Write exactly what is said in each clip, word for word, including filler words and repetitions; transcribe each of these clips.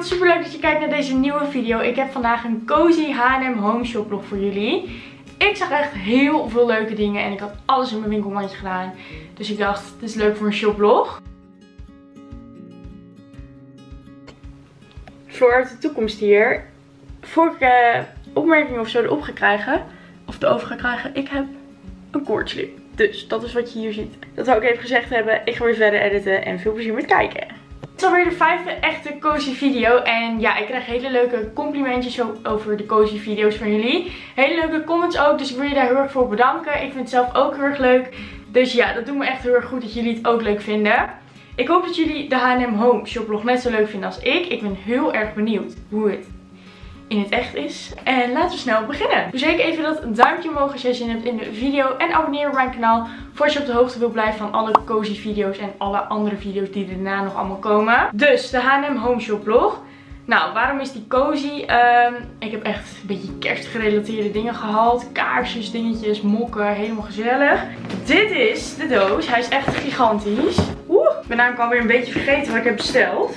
wat super leuk dat je kijkt naar deze nieuwe video. Ik heb vandaag een cozy H en M home shoplog voor jullie. Ik zag echt heel veel leuke dingen en ik had alles in mijn winkelmandje gedaan. Dus ik dacht, het is leuk voor een shoplog. Voor de toekomst hier. Voor ik uh, opmerkingen of zo erop ga krijgen, of erover ga krijgen, ik heb een koortslip. Dus dat is wat je hier ziet. Dat zou ik even gezegd hebben. Ik ga weer verder editen en veel plezier met kijken. Het is alweer de vijfde echte cozy video. En ja, ik krijg hele leuke complimentjes over de cozy video's van jullie. Hele leuke comments ook. Dus ik wil je daar heel erg voor bedanken. Ik vind het zelf ook heel erg leuk. Dus ja, dat doet me echt heel erg goed dat jullie het ook leuk vinden. Ik hoop dat jullie de H en M home shoplog net zo leuk vinden als ik. Ik ben heel erg benieuwd hoe het in het echt is. En laten we snel beginnen. Doe zeker even dat duimpje omhoog als jij zin hebt in de video. En abonneer op mijn kanaal voor als je op de hoogte wil blijven van alle cozy video's en alle andere video's die daarna nog allemaal komen. Dus de H en M home shoplog. Nou, waarom is die cozy? Um, ik heb echt een beetje kerstgerelateerde dingen gehaald. Kaarsjes, dingetjes, mokken. Helemaal gezellig. Dit is de doos. Hij is echt gigantisch. Oeh, ik ben namelijk alweer een beetje vergeten wat ik heb besteld.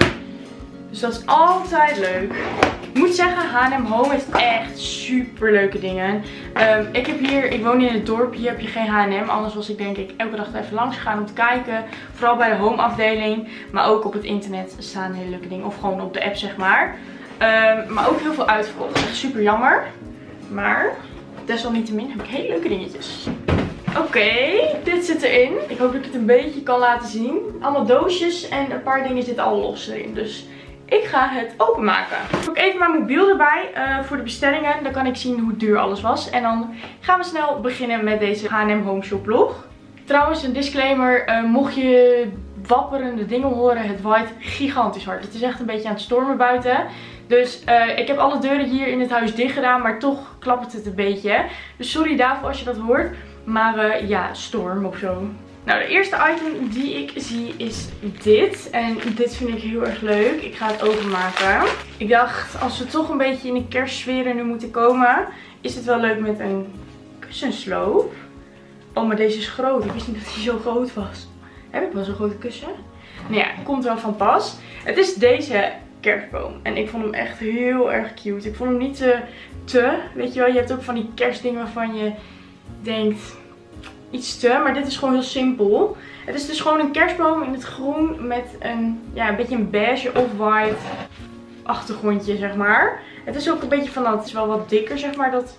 Dus dat is altijd leuk. Ik moet zeggen, H en M Home heeft echt super leuke dingen. Um, ik heb hier, ik woon in het dorp, hier heb je geen H en M. Anders was ik denk ik elke dag even langs gegaan om te kijken. Vooral bij de home afdeling. Maar ook op het internet staan hele leuke dingen. Of gewoon op de app zeg maar. Um, maar ook heel veel uitverkocht. Echt super jammer. Maar desalniettemin heb ik hele leuke dingetjes. Oké, okay, dit zit erin. Ik hoop dat ik het een beetje kan laten zien. Allemaal doosjes en een paar dingen zitten al los erin. Dus ik ga het openmaken. Ik heb ook even mijn mobiel erbij uh, voor de bestellingen. Dan kan ik zien hoe duur alles was. En dan gaan we snel beginnen met deze H en M home shoplog. Trouwens, een disclaimer. Uh, mocht je wapperende dingen horen, het waait gigantisch hard. Het is echt een beetje aan het stormen buiten. Dus uh, ik heb alle deuren hier in het huis dicht gedaan. Maar toch klappert het een beetje. Dus sorry daarvoor als je dat hoort. Maar uh, ja, storm of zo. Nou, de eerste item die ik zie is dit. En dit vind ik heel erg leuk. Ik ga het openmaken. Ik dacht, als we toch een beetje in de kerstsfeer nu moeten komen, is het wel leuk met een kussensloop. Oh, maar deze is groot. Ik wist niet dat hij zo groot was. Heb ik wel zo'n grote kussen? Nou ja, komt wel van pas. Het is deze kerstboom. En ik vond hem echt heel erg cute. Ik vond hem niet te, te weet je wel. Je hebt ook van die kerstdingen waarvan je denkt iets te, maar dit is gewoon heel simpel. Het is dus gewoon een kerstboom in het groen met een, ja, een beetje een beige of white achtergrondje, zeg maar. Het is ook een beetje van dat, het is wel wat dikker, zeg maar, dat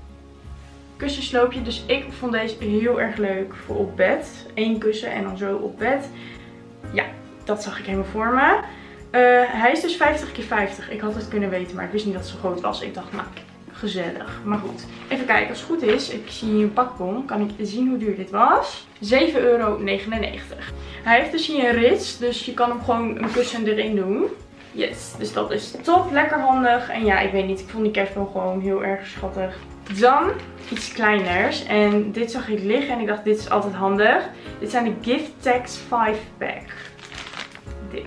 kussensloopje. Dus ik vond deze heel erg leuk voor op bed. Eén kussen en dan zo op bed. Ja, dat zag ik helemaal voor me. Uh, hij is dus vijftig keer vijftig. Ik had het kunnen weten, maar ik wist niet dat het zo groot was. Ik dacht, nou, gezellig. Maar goed. Even kijken. Als het goed is. Ik zie hier een pakbon. Kan ik zien hoe duur dit was. zeven euro negenennegentig. Hij heeft dus hier een rits. Dus je kan hem gewoon een kussen erin doen. Yes. Dus dat is top. Lekker handig. En ja, ik weet niet. Ik vond die kerstboom gewoon heel erg schattig. Dan iets kleiners. En dit zag ik liggen. En ik dacht, dit is altijd handig. Dit zijn de Gift Tags vijf pack. Dit.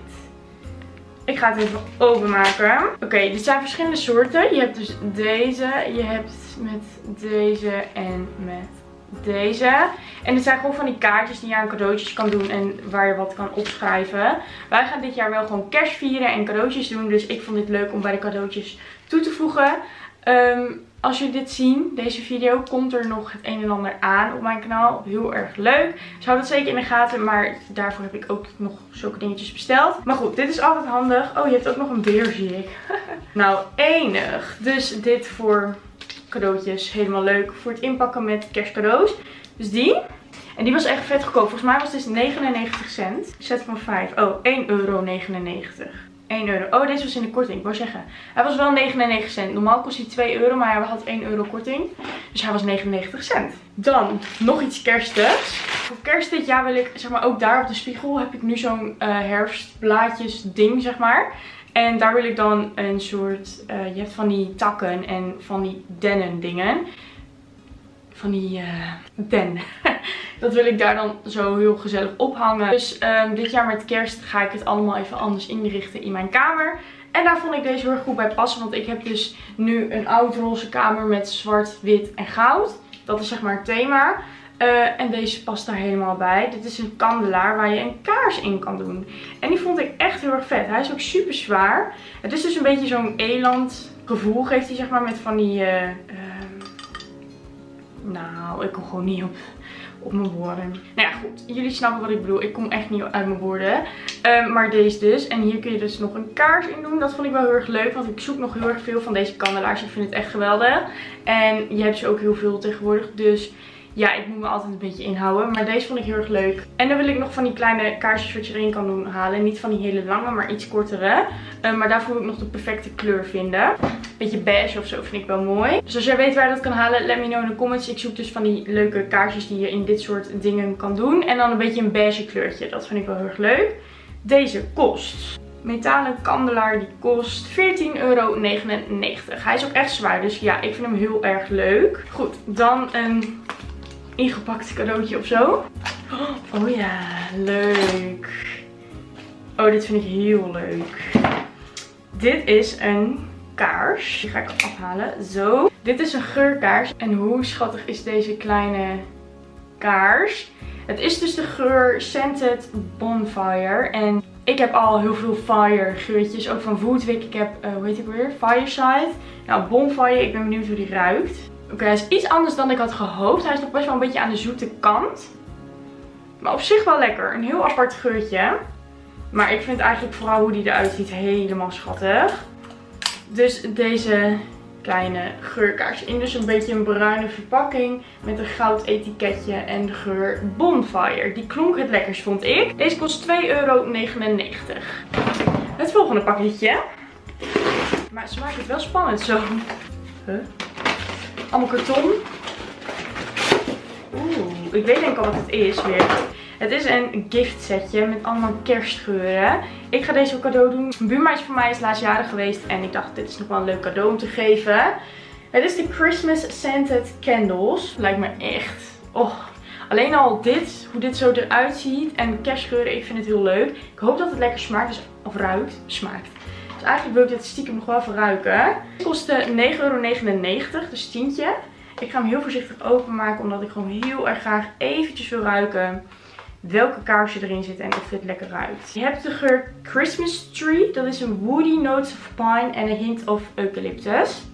Ik ga het even openmaken. Oké, okay, dit zijn verschillende soorten. Je hebt dus deze. Je hebt met deze en met deze. En dit zijn gewoon van die kaartjes die je aan cadeautjes kan doen. En waar je wat kan opschrijven. Wij gaan dit jaar wel gewoon kerst vieren en cadeautjes doen. Dus ik vond dit leuk om bij de cadeautjes toe te voegen. Um, als jullie dit zien, deze video, komt er nog het een en ander aan op mijn kanaal. Heel erg leuk. Dus hou dat zeker in de gaten. Maar daarvoor heb ik ook nog zulke dingetjes besteld. Maar goed, dit is altijd handig. Oh, je hebt ook nog een beer, zie ik. Nou, enig. Dus dit voor cadeautjes. Helemaal leuk voor het inpakken met kerstcadeaus. Dus die. En die was echt vet goedkoop. Volgens mij was dit negenennegentig cent. Set van vijf. Oh, één euro negenennegentig. één euro. Oh, deze was in de korting. Ik wou zeggen. Hij was wel negenennegentig cent. Normaal kost hij twee euro, maar hij had één euro korting. Dus hij was negenennegentig cent. Dan nog iets kerstigs. Voor kerst dit jaar wil ik, zeg maar, ook daar op de spiegel heb ik nu zo'n uh, herfstblaadjes ding, zeg maar. En daar wil ik dan een soort, uh, je hebt van die takken en van die dennen dingen. Van die uh, den. Dat wil ik daar dan zo heel gezellig ophangen. Dus um, dit jaar met kerst ga ik het allemaal even anders inrichten in mijn kamer. En daar vond ik deze heel erg goed bij passen. Want ik heb dus nu een oud roze kamer met zwart, wit en goud. Dat is zeg maar het thema. Uh, en deze past daar helemaal bij. Dit is een kandelaar waar je een kaars in kan doen. En die vond ik echt heel erg vet. Hij is ook super zwaar. Het is dus een beetje zo'n eland gevoel geeft hij zeg maar met van die... Uh, uh, nou, ik kom gewoon niet op, op mijn woorden. Nou ja, goed. Jullie snappen wat ik bedoel. Ik kom echt niet uit mijn woorden. Uh, maar deze dus. En hier kun je dus nog een kaars in doen. Dat vond ik wel heel erg leuk. Want ik zoek nog heel erg veel van deze kandelaars. Ik vind het echt geweldig. En je hebt ze ook heel veel tegenwoordig. Dus... ja, ik moet me altijd een beetje inhouden. Maar deze vond ik heel erg leuk. En dan wil ik nog van die kleine kaarsjes wat je erin kan doen halen. Niet van die hele lange, maar iets kortere. Uh, maar daarvoor moet ik nog de perfecte kleur vinden. Beetje beige of zo vind ik wel mooi. Dus als jij weet waar je dat kan halen, let me know in de comments. Ik zoek dus van die leuke kaarsjes die je in dit soort dingen kan doen. En dan een beetje een beige kleurtje. Dat vind ik wel heel erg leuk. Deze kost... metalen kandelaar die kost veertien euro negenennegentig. Hij is ook echt zwaar. Dus ja, ik vind hem heel erg leuk. Goed, dan een... ingepakt cadeautje of zo. Oh ja, leuk. Oh, dit vind ik heel leuk. Dit is een kaars. Die ga ik afhalen. Zo. Dit is een geurkaars. En hoe schattig is deze kleine kaars? Het is dus de geur Scented Bonfire. En ik heb al heel veel fire geurtjes. Ook van Woodwick. Ik heb, uh, hoe heet die weer? Fireside. Nou, Bonfire. Ik ben benieuwd hoe die ruikt. Oké, okay, hij is iets anders dan ik had gehoopt. Hij is nog best wel een beetje aan de zoete kant. Maar op zich wel lekker. Een heel apart geurtje. Maar ik vind eigenlijk vooral hoe die eruit ziet helemaal schattig. Dus deze kleine geurkaars in. Dus een beetje een bruine verpakking met een goud etiketje en de geur Bonfire. Die klonk het lekkerst vond ik. Deze kost twee euro negenennegentig. Het volgende pakketje. Maar ze maakt het wel spannend zo. Huh? Allemaal karton. Oeh, ik weet denk ik al wat het is weer. Het is een gift setje met allemaal kerstgeuren. Ik ga deze ook cadeau doen. Een buurmeisje van mij is laatst jarig geweest en ik dacht dit is nog wel een leuk cadeau om te geven. Het is de Christmas Scented Candles. Lijkt me echt. Oh, alleen al dit, hoe dit zo eruit ziet en kerstgeuren, ik vind het heel leuk. Ik hoop dat het lekker smaakt, dus, of ruikt, smaakt. Dus eigenlijk wil ik dit stiekem nog wel verruiken. Het kostte negen euro negenennegentig, dus tientje. Ik ga hem heel voorzichtig openmaken, omdat ik gewoon heel erg graag eventjes wil ruiken welke kaarsen erin zitten en of dit lekker ruikt. Je hebt de geur Christmas Tree. Dat is een woody notes of pine en een hint of eucalyptus.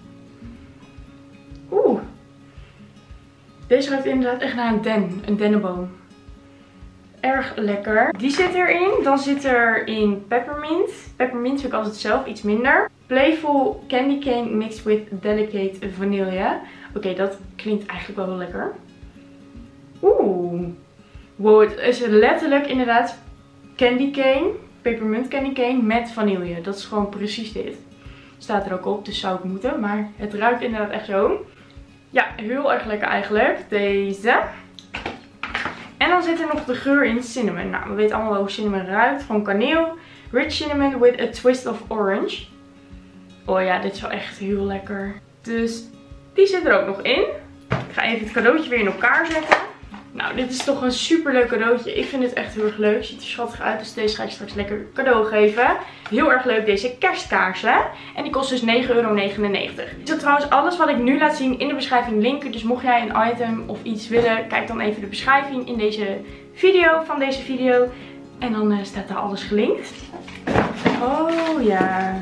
Oeh. Deze ruikt inderdaad echt naar een den, een dennenboom. Erg lekker. Die zit erin. Dan zit er in peppermint. Peppermint vind ik altijd zelf iets minder. Playful candy cane mixed with delicate vanille. Oké, okay, dat klinkt eigenlijk wel heel lekker. Oeh. Wow, het is letterlijk inderdaad candy cane. Peppermint candy cane met vanille. Dat is gewoon precies dit. Staat er ook op, dus zou ik moeten. Maar het ruikt inderdaad echt zo. Ja, heel erg lekker eigenlijk. Deze. En dan zit er nog de geur in cinnamon. Nou, we weten allemaal wel hoe cinnamon ruikt. Gewoon kaneel. Rich cinnamon with a twist of orange. Oh ja, dit is wel echt heel lekker. Dus die zit er ook nog in. Ik ga even het cadeautje weer in elkaar zetten. Nou, dit is toch een super leuk cadeautje. Ik vind dit echt heel erg leuk. Ziet er schattig uit. Dus deze ga ik straks lekker cadeau geven. Heel erg leuk deze kerstkaarsen. En die kost dus negen euro negenennegentig. Ik zal trouwens alles wat ik nu laat zien in de beschrijving linken. Dus mocht jij een item of iets willen, kijk dan even de beschrijving in deze video van deze video. En dan uh, staat daar alles gelinkt. Oh ja.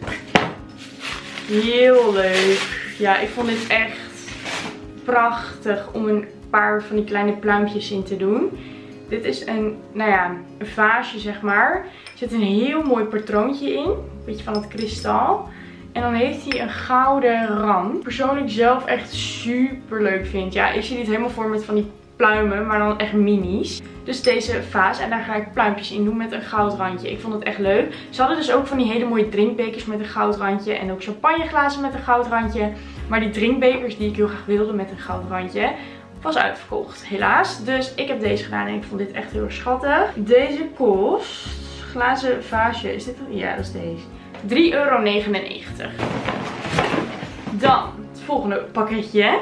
Heel leuk. Ja, ik vond dit echt prachtig om een paar van die kleine pluimpjes in te doen. Dit is een, nou ja, een vaasje zeg maar. Er zit een heel mooi patroontje in. Een beetje van het kristal. En dan heeft hij een gouden rand. Persoonlijk zelf echt super leuk vind. Ja, ik zie dit helemaal voor met van die pluimen, maar dan echt minis. Dus deze vaas. En daar ga ik pluimpjes in doen met een goud randje. Ik vond het echt leuk. Ze hadden dus ook van die hele mooie drinkbekers met een goud randje. En ook champagneglazen met een goud randje. Maar die drinkbekers die ik heel graag wilde met een goud randje, was uitverkocht, helaas. Dus ik heb deze gedaan en ik vond dit echt heel erg schattig. Deze kost, glazen vaasje, is dit? Ja, dat is deze. drie euro negenennegentig. Dan het volgende pakketje.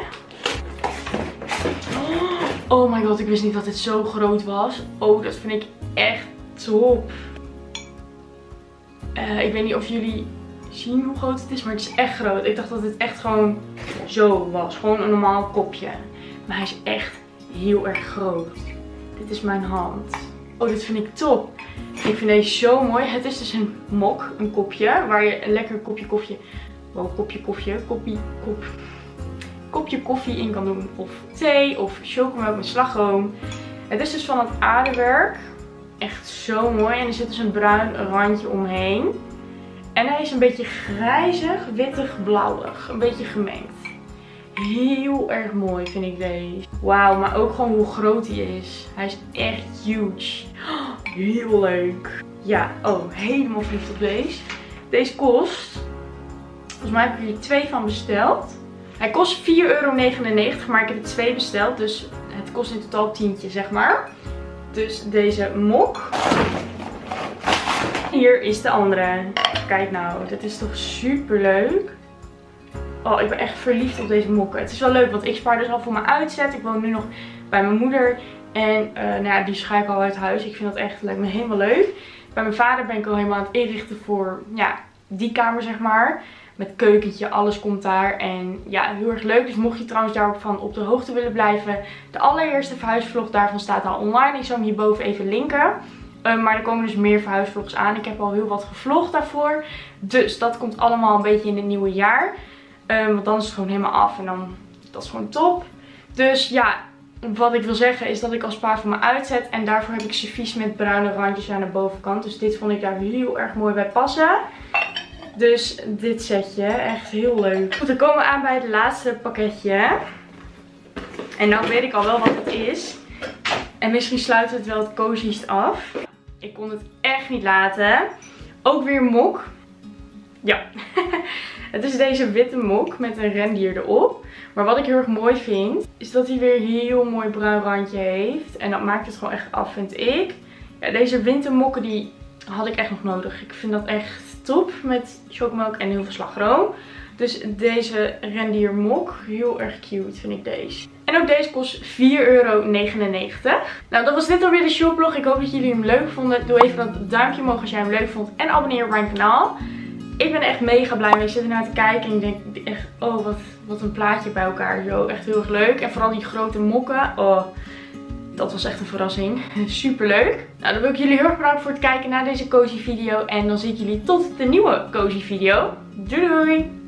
Oh my god, ik wist niet dat dit zo groot was. Oh, dat vind ik echt top. Uh, ik weet niet of jullie zien hoe groot het is, maar het is echt groot. Ik dacht dat het echt gewoon zo was. Gewoon een normaal kopje. Maar hij is echt heel erg groot. Dit is mijn hand. Oh, dit vind ik top. Ik vind deze zo mooi. Het is dus een mok, een kopje, waar je een lekker kopje koffie, wow, kopje koffie, kopie, kop, kopje koffie in kan doen. Of thee, of chocomelk met slagroom. Het is dus van het aardewerk. Echt zo mooi. En er zit dus een bruin randje omheen. En hij is een beetje grijzig, wittig, blauwig. Een beetje gemengd. Heel erg mooi vind ik deze. Wauw, maar ook gewoon hoe groot hij is. Hij is echt huge. Heel leuk. Ja, oh, helemaal verliefd op deze. Deze kost, volgens mij heb ik hier twee van besteld. Hij kost vier euro negenennegentig, maar ik heb er twee besteld. Dus het kost in totaal tientje, zeg maar. Dus deze mok. Hier is de andere. Kijk nou, dit is toch super leuk. Oh, ik ben echt verliefd op deze mokken. Het is wel leuk, want ik spaar dus al voor mijn uitzet. Ik woon nu nog bij mijn moeder. En uh, nou ja, die schaak ik al uit huis. Ik vind dat echt, lijkt me helemaal leuk. Bij mijn vader ben ik al helemaal aan het inrichten voor ja, die kamer, zeg maar. Met keukentje, alles komt daar. En ja, heel erg leuk. Dus mocht je trouwens daarvan op de hoogte willen blijven. De allereerste verhuisvlog daarvan staat al online. Ik zal hem hierboven even linken. Uh, maar er komen dus meer verhuisvlogs aan. Ik heb al heel wat gevlogd daarvoor. Dus dat komt allemaal een beetje in het nieuwe jaar. Um, want dan is het gewoon helemaal af. En dan, dat is gewoon top. Dus ja, wat ik wil zeggen is dat ik al spaar voor mijn uitzet. En daarvoor heb ik servies met bruine randjes aan de bovenkant. Dus dit vond ik daar heel erg mooi bij passen. Dus dit setje, echt heel leuk. Goed, dan komen we aan bij het laatste pakketje. En nou weet ik al wel wat het is. En misschien sluit het wel het coziest af. Ik kon het echt niet laten. Ook weer mok. Ja. Het is deze witte mok met een rendier erop. Maar wat ik heel erg mooi vind, is dat hij weer een heel mooi bruin randje heeft. En dat maakt het gewoon echt af, vind ik. Ja, deze wintermokken die had ik echt nog nodig. Ik vind dat echt top met chocomelk en heel veel slagroom. Dus deze rendier mok, heel erg cute vind ik deze. En ook deze kost vier euro negenennegentig. Nou, dat was dit alweer de shoplog. Ik hoop dat jullie hem leuk vonden. Doe even dat duimpje omhoog als jij hem leuk vond. En abonneer op mijn kanaal. Ik ben echt mega blij mee. Ik zit ernaar te kijken en ik denk echt, oh wat, wat een plaatje bij elkaar. Zo, echt heel erg leuk. En vooral die grote mokken. Oh, dat was echt een verrassing. Super leuk. Nou, dan wil ik jullie heel erg bedanken voor het kijken naar deze cozy video. En dan zie ik jullie tot de nieuwe cozy video. Doei doei!